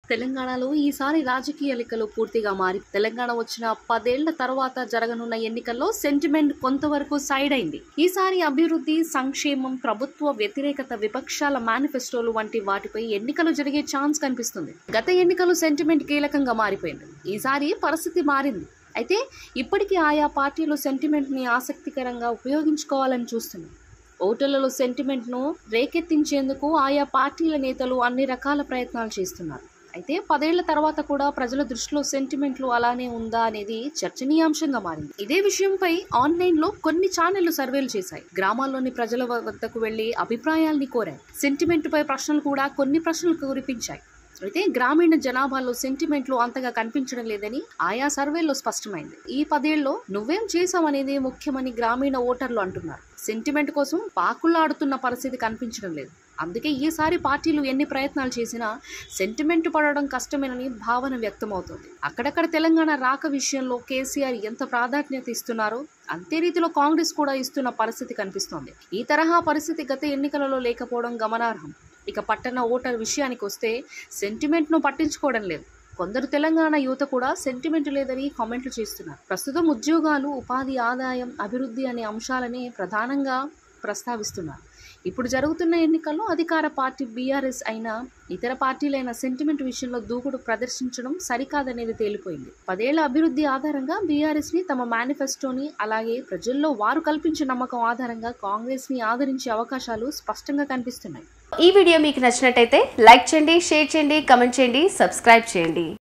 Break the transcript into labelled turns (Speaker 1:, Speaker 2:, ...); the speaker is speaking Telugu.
Speaker 1: తెలంగాణలో ఈసారి రాజకీయ లెక్కలు పూర్తిగా మారి తెలంగాణ వచ్చిన 10 ఏళ్ల తర్వాత జరగనున్న ఎన్నికల్లో సెంటిమెంట్ కొంతవరకు సైడ్ అయింది. ఈసారి అభివృద్ధి, సంక్షేమం, ప్రభుత్వ వ్యతిరేకత, విపక్షాల మేనిఫెస్టోలు వంటి వాటిపై ఎన్నికలు జరిగే ఛాన్స్ కనిపిస్తుంది. గత ఎన్నికలు సెంటిమెంట్ కీలకంగా మారిపోయింది. ఈసారి పరిస్థితి మారింది. అయితే ఇప్పటికీ ఆయా పార్టీలు సెంటిమెంట్ ని ఆసక్తికరంగా ఉపయోగించుకోవాలని చూస్తున్నాయి. ఓటర్లలో సెంటిమెంట్ ను రేకెత్తించేందుకు ఆయా పార్టీల నేతలు అన్ని రకాల ప్రయత్నాలు చేస్తున్నారు. అయితే 10 ఏళ్ల తర్వాత కూడా ప్రజల దృష్టిలో సెంటిమెంట్లు అలానే ఉందా అనేది చర్చనీయాంశంగా మారింది. ఇదే విషయంపై ఆన్లైన్ లో కొన్ని ఛానళ్లు సర్వేలు చేశాయి. గ్రామాల్లోని ప్రజల వద్దకు వెళ్లి అభిప్రాయాల్ని కోరాయి. సెంటిమెంట్ పై ప్రశ్నలు కూడా కొన్ని ప్రశ్నలు కురిపించాయి. అయితే గ్రామీణ జనాభాలో సెంటిమెంట్లు అంతగా కనిపించడం లేదని ఆయా సర్వేల్లో స్పష్టమైంది. ఈ 10 ఏళ్లలో నువ్వేం చేసావనేది ముఖ్యమని గ్రామీణ ఓటర్లు అంటున్నారు. సెంటిమెంట్ కోసం పాకులాడుతున్న పరిస్థితి కనిపించడం లేదు. అందుకే ఈసారి పార్టీలు ఎన్ని ప్రయత్నాలు చేసినా సెంటిమెంట్ పడడం కష్టమేనని భావన వ్యక్తమవుతోంది. అక్కడక్కడ తెలంగాణ రాక విషయంలో కేసీఆర్ ఎంత ప్రాధాన్యత ఇస్తున్నారో అంతే రీతిలో కాంగ్రెస్ కూడా ఇస్తున్న పరిస్థితి కనిపిస్తోంది. ఈ తరహా పరిస్థితి గత ఎన్నికలలో లేకపోవడం గమనార్హం. ఇక పట్టణ ఓటర్ విషయానికి వస్తే సెంటిమెంట్ ను పట్టించుకోవడం లేదు. కొందరు తెలంగాణ యువత కూడా సెంటిమెంట్ లేదని కామెంట్లు చేస్తున్నారు. ప్రస్తుతం ఉద్యోగాలు, ఉపాధి, ఆదాయం, అభివృద్ధి అనే అంశాలనే ప్రధానంగా ప్రస్తావిస్తున్నారు. ఇప్పుడు జరుగుతున్న ఎన్నికల్లో అధికార పార్టీ బీఆర్ఎస్ అయినా ఇతర పార్టీలైన సెంటిమెంట్ విషయంలో దూకుడు ప్రదర్శించడం సరికాదనేది తేలిపోయింది. 10 ఏళ్ల అభివృద్ధి ఆధారంగా బీఆర్ఎస్ ని తమ మేనిఫెస్టోని, అలాగే ప్రజల్లో వారు కల్పించే నమ్మకం ఆధారంగా కాంగ్రెస్ ని ఆదరించే అవకాశాలు స్పష్టంగా కనిపిస్తున్నాయి.
Speaker 2: ఈ వీడియో మీకు నచ్చినట్టయితే లైక్ చేయండి, షేర్ చేయండి, కమెంట్ చేయండి, సబ్స్క్రైబ్ చేయండి.